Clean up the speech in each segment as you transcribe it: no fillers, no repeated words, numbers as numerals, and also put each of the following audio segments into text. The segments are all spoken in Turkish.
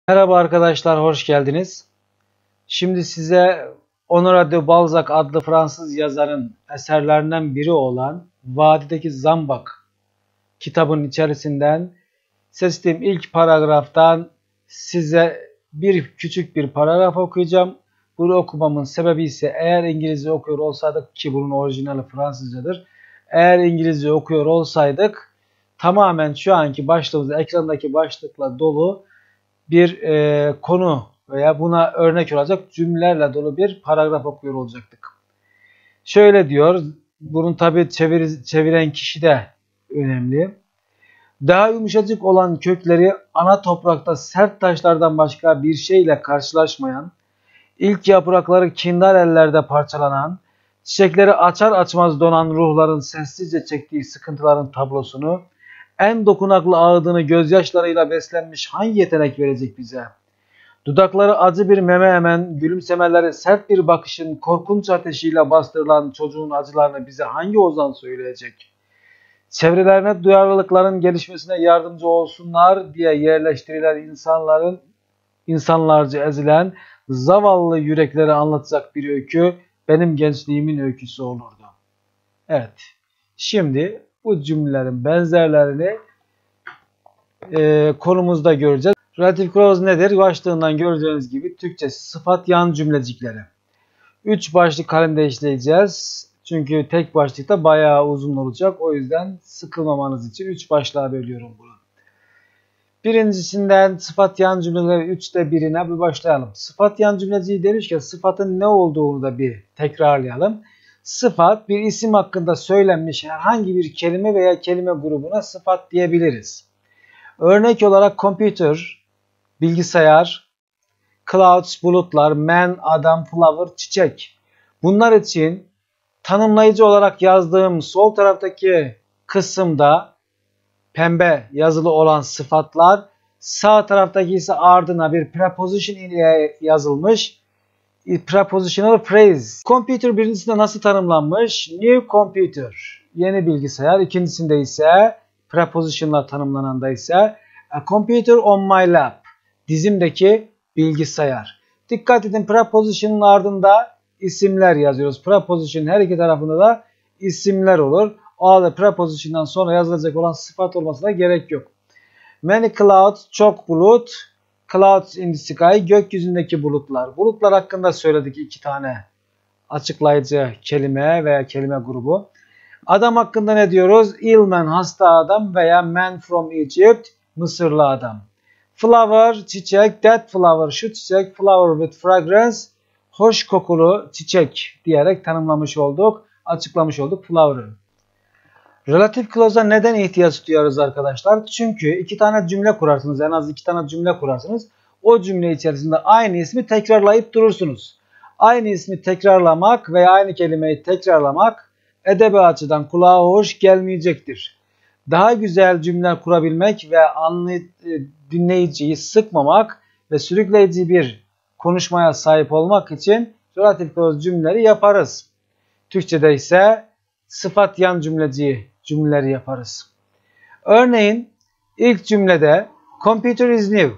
Merhaba arkadaşlar, hoş geldiniz. Şimdi size Honoré de Balzac adlı Fransız yazarın eserlerinden biri olan Vadideki Zambak kitabının içerisinden seçtiğim ilk paragraftan size küçük bir paragraf okuyacağım. Bunu okumamın sebebi ise eğer İngilizce okuyor olsaydık ki bunun orijinali Fransızcadır. Eğer İngilizce okuyor olsaydık tamamen şu anki başlığımız ekrandaki başlıkla dolu bir konu veya buna örnek olacak cümlelerle dolu bir paragraf okuyor olacaktık. Şöyle diyor, bunun tabi çeviren kişi de önemli. Daha yumuşacık olan kökleri ana toprakta sert taşlardan başka bir şeyle karşılaşmayan, ilk yaprakları kindar ellerde parçalanan, çiçekleri açar açmaz donan ruhların sessizce çektiği sıkıntıların tablosunu, en dokunaklı ağıdını gözyaşlarıyla beslenmiş hangi yetenek verecek bize? Dudakları acı bir meme emen, gülümsemeleri sert bir bakışın korkunç ateşiyle bastırılan çocuğun acılarını bize hangi ozan söyleyecek? Çevrelerine duyarlılıkların gelişmesine yardımcı olsunlar diye yerleştirilen insanlarca ezilen zavallı yürekleri anlatacak bir öykü benim gençliğimin öyküsü olurdu. Evet, şimdi bu cümlelerin benzerlerini konumuzda göreceğiz. Relative clause nedir? Başlığından göreceğiniz gibi Türkçesi sıfat yan cümlecikleri. 3 başlık halinde işleyeceğiz. Çünkü tek başlıkta bayağı uzun olacak. O yüzden sıkılmamanız için 3 başlığa bölüyorum bunu. Birincisinden sıfat yan cümleleri 3'te birine bir başlayalım. Sıfat yan cümleciği demişken sıfatın ne olduğunu da bir tekrarlayalım. Sıfat bir isim hakkında söylenmiş herhangi bir kelime veya kelime grubuna sıfat diyebiliriz. Örnek olarak computer, bilgisayar, clouds, bulutlar, man, adam, flower, çiçek. Bunlar için tanımlayıcı olarak yazdığım sol taraftaki kısımda pembe yazılı olan sıfatlar, sağ taraftaki ise ardına bir preposition ile yazılmış prepositional phrase. Computer birincisinde nasıl tanımlanmış? New computer, yeni bilgisayar. İkincisinde ise preposition'la tanımlananda ise a computer on my lap, dizimdeki bilgisayar. Dikkat edin, preposition'ın ardında isimler yazıyoruz. Preposition her iki tarafında da isimler olur. O halde preposition'dan sonra yazılacak olan sıfat olmasına gerek yok. Many clouds, çok bulut. Clouds in the sky, gökyüzündeki bulutlar. Bulutlar hakkında söyledik 2 tane açıklayıcı kelime veya kelime grubu. Adam hakkında ne diyoruz? Ill man, hasta adam veya man from Egypt, Mısırlı adam. Flower, çiçek. That flower, şu çiçek. Flower with fragrance, hoş kokulu çiçek diyerek tanımlamış olduk, açıklamış olduk flower'ı. Relative clause'a neden ihtiyaç duyuyoruz arkadaşlar? Çünkü 2 tane cümle kurarsınız, en az 2 tane cümle kurarsınız. O cümle içerisinde aynı ismi tekrarlayıp durursunuz. Aynı ismi tekrarlamak veya aynı kelimeyi tekrarlamak edebi açıdan kulağa hoş gelmeyecektir. Daha güzel cümleler kurabilmek ve dinleyiciyi sıkmamak ve sürükleyici bir konuşmaya sahip olmak için relative clause cümleleri yaparız. Türkçe'de ise sıfat yan cümleleri yaparız. Örneğin ilk cümlede computer is new,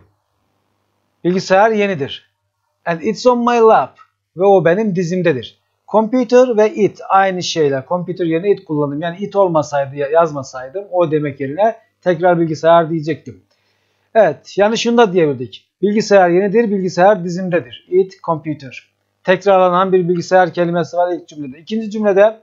bilgisayar yenidir. And it's on my lap, ve o benim dizimdedir. Computer ve it aynı şeyler. Computer yerine it kullandım. Yani it olmasaydı, yazmasaydım o demek yerine tekrar bilgisayar diyecektim. Evet, yani şunu da diyebildik. Bilgisayar yenidir, bilgisayar dizimdedir. It, computer. Tekrarlanan bir bilgisayar kelimesi var ilk cümlede. İkinci cümlede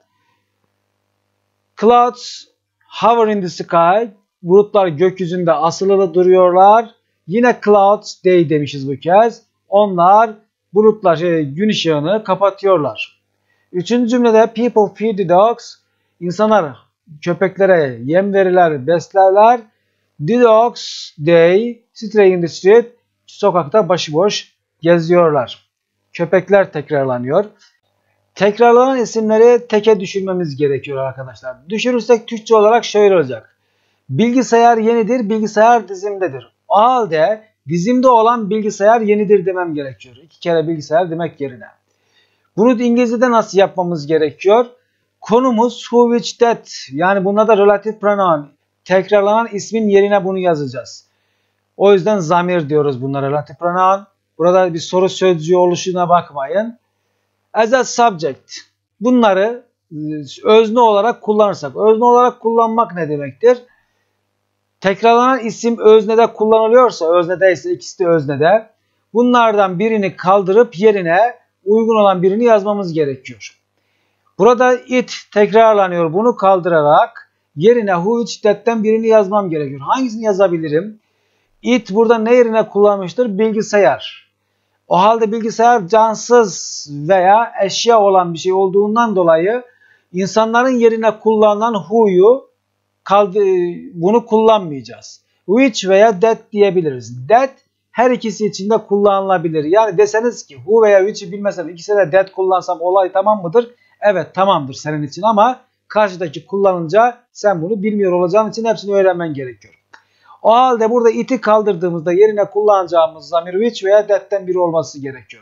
clouds hover in the sky, bulutlar gökyüzünde asılı duruyorlar. Yine clouds day demişiz bu kez. Onlar bulutlar gün ışığını kapatıyorlar. Üçüncü cümlede people feed the dogs, insanlar köpeklere yem verirler, beslerler. The dogs they stray in the street, sokakta başıboş geziyorlar. Köpekler tekrarlanıyor. Tekrarlanan isimleri teke düşürmemiz gerekiyor arkadaşlar. Düşürürsek Türkçe olarak şöyle olacak. Bilgisayar yenidir, bilgisayar dizimdedir. O halde dizimde olan bilgisayar yenidir demem gerekiyor. 2 kere bilgisayar demek yerine. Bunu İngilizce'de nasıl yapmamız gerekiyor? Konumuz who, which, that. Yani bunda da relative pronoun. Tekrarlanan ismin yerine bunu yazacağız. O yüzden zamir diyoruz bunlara, relative pronoun. Burada bir soru sözcüğü oluşuna bakmayın. As a subject. Bunları özne olarak kullanırsak. Özne olarak kullanmak ne demektir? Tekrarlanan isim öznede kullanılıyorsa, öznedeyse, ikisi de öznede, bunlardan birini kaldırıp yerine uygun olan birini yazmamız gerekiyor. Burada it tekrarlanıyor. Bunu kaldırarak yerine who, which, that'ten birini yazmam gerekiyor. Hangisini yazabilirim? It burada ne yerine kullanmıştır? Bilgisayar. O halde bilgisayar cansız veya eşya olan bir şey olduğundan dolayı insanların yerine kullanılan who'yu bunu kullanmayacağız. Which veya that diyebiliriz. That her ikisi için de kullanılabilir. Yani deseniz ki who veya which'i bilmesem ikisine de that kullansam olay tamam mıdır? Evet tamamdır senin için ama karşıdaki kullanınca sen bunu bilmiyor olacağın için hepsini öğrenmen gerekiyor. O halde burada it'i kaldırdığımızda yerine kullanacağımız zamir which veya that'ten biri olması gerekiyor.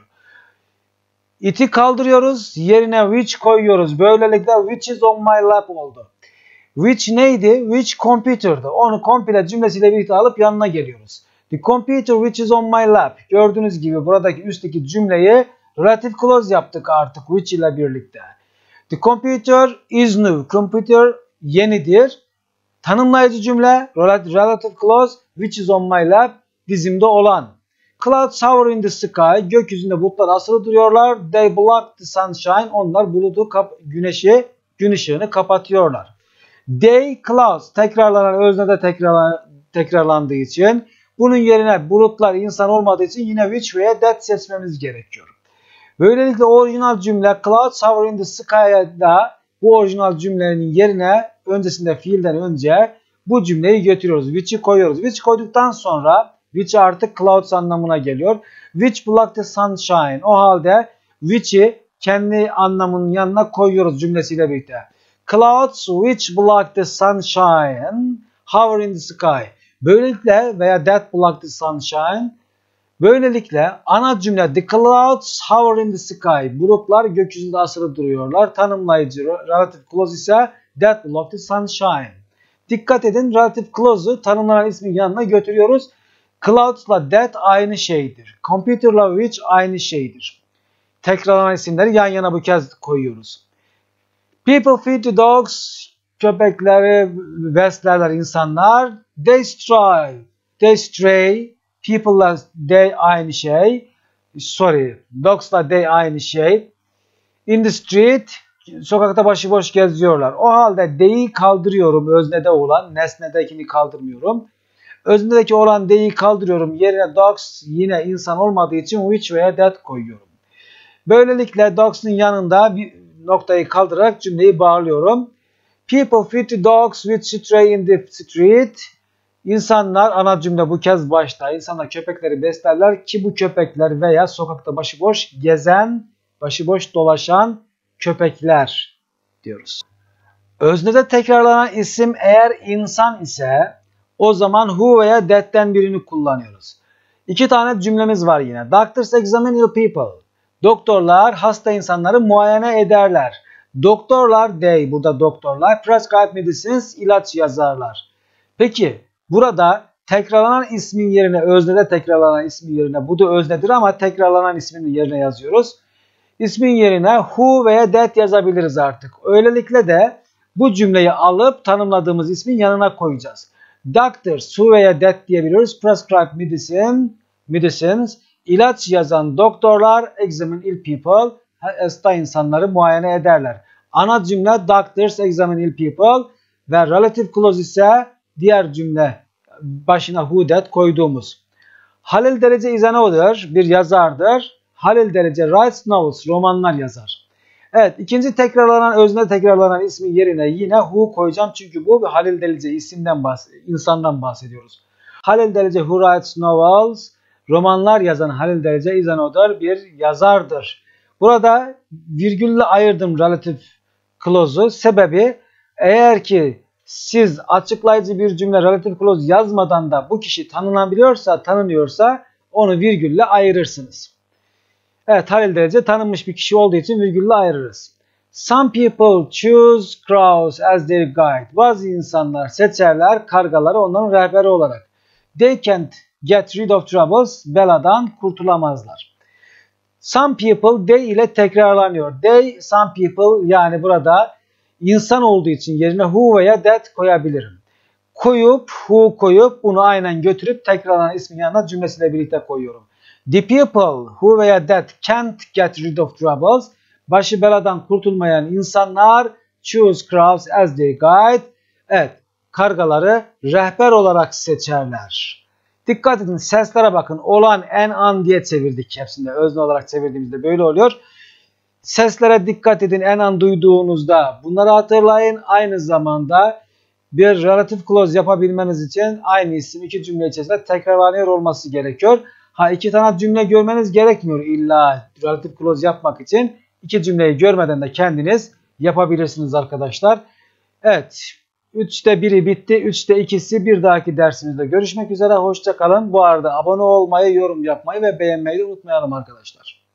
It'i kaldırıyoruz, yerine which koyuyoruz. Böylelikle which is on my lap oldu. Which neydi? Which computer'dı. Onu komple cümlesiyle birlikte alıp yanına geliyoruz. The computer which is on my lap. Gördüğünüz gibi buradaki üstteki cümleyi relative clause yaptık artık which ile birlikte. The computer is new. Computer yenidir. Tanımlayıcı cümle relative clause which is on my lap, dizimde olan. Clouds hover in the sky. Gökyüzünde bulutlar asılı duruyorlar. They block the sunshine. Onlar bulutu gün ışığını kapatıyorlar. They clouds tekrarlanan öznede tekrarlandığı için bunun yerine bulutlar insan olmadığı için yine which veya that seçmemiz gerekiyor. Böylelikle orijinal cümle clouds hover in the sky'da bu orijinal cümlenin yerine öncesinde fiilden önce bu cümleyi götürüyoruz. Which'i koyuyoruz. Which koyduktan sonra which artık clouds anlamına geliyor. Which block the sunshine. O halde which'i kendi anlamının yanına koyuyoruz cümlesiyle birlikte. Clouds which block the sunshine hover in the sky. Böylelikle veya that block the sunshine. Böylelikle ana cümle the clouds hover in the sky. Bulutlar gökyüzünde asılı duruyorlar. Tanımlayıcı relative clause ise that block the sunshine. Dikkat edin, relative clause'u tanımlanan ismin yanına götürüyoruz. Clouds'la that aynı şeydir. Computer'la which aynı şeydir. Tekrarlanan isimleri yan yana bu kez koyuyoruz. People feed the dogs. Köpekleri beslerler insanlar. They stray. People'la they aynı şey. Dogs'la they aynı şey. In the street. Sokakta başıboş geziyorlar. O halde they'i kaldırıyorum. Öznede olan. Nesnedekini kaldırmıyorum. Öznedeki olan they'i kaldırıyorum. Yerine dogs yine insan olmadığı için which veya that koyuyorum. Böylelikle dogs'ın yanında bir noktayı kaldırarak cümleyi bağlıyorum. People feed the dogs which stray in the street. İnsanlar, ana cümle bu kez başta. İnsanlar köpekleri beslerler ki bu köpekler veya sokakta başıboş gezen, başıboş dolaşan köpekler diyoruz. Öznede tekrarlanan isim eğer insan ise o zaman who veya that'ten birini kullanıyoruz. İki tane cümlemiz var yine. Doctors examine ill people. Doktorlar hasta insanları muayene ederler. Doktorlar, they, burada doktorlar, prescribe medicines, ilaç yazarlar. Peki burada tekrarlanan ismin yerine, öznede tekrarlanan ismin yerine, bu da öznedir ama tekrarlanan ismin yerine yazıyoruz. İsmin yerine who veya that yazabiliriz artık. Öylelikle de bu cümleyi alıp tanımladığımız ismin yanına koyacağız. Doctors, who veya that diyebiliyoruz. Prescribe medicines, ilaç yazan doktorlar, examine ill people, hasta insanları muayene ederler. Ana cümle doctors examine ill people ve relative clause ise diğer cümle başına who that koyduğumuz. Halil Derece is an author, bir yazardır. Halil Derece writes novels, romanlar yazar. Evet, ikinci tekrarlanan, özne tekrarlanan ismin yerine yine who koyacağım çünkü bu Halil Derece insandan bahsediyoruz. Halil Derece who writes novels, romanlar yazan Halil Derece is an author, bir yazardır. Burada virgülle ayırdım relative clause'u. Sebebi eğer ki siz açıklayıcı bir cümle relative clause yazmadan da bu kişi tanınıyorsa onu virgülle ayırırsınız. Evet, Halil Derece tanınmış bir kişi olduğu için virgülle ayırırız. Some people choose crows as their guide. Bazı insanlar seçerler kargaları onların rehberi olarak. They can't get rid of troubles, beladan kurtulamazlar. Some people, they ile tekrarlanıyor. They, some people, yani burada insan olduğu için yerine who veya that koyabilirim. Koyup, who koyup bunu aynen götürüp tekrarlanan ismin yanına cümlesiyle birlikte koyuyorum. The people who veya that can't get rid of troubles, başı beladan kurtulmayan insanlar choose crows as their guide. Evet, kargaları rehber olarak seçerler. Dikkat edin, seslere bakın. Olan, en, an diye çevirdik hepsinde. Özne olarak çevirdiğimizde böyle oluyor. Seslere dikkat edin en an duyduğunuzda. Bunları hatırlayın. Aynı zamanda bir relative clause yapabilmeniz için aynı isim iki cümle içerisinde tekrarlanıyor olması gerekiyor. İki tane cümle görmeniz gerekmiyor illa relative clause yapmak için. İki cümleyi görmeden de kendiniz yapabilirsiniz arkadaşlar. Evet. 3'te 1'i bitti. 3'te 2'si bir dahaki dersimizde görüşmek üzere. Hoşça kalın. Bu arada abone olmayı, yorum yapmayı ve beğenmeyi de unutmayalım arkadaşlar.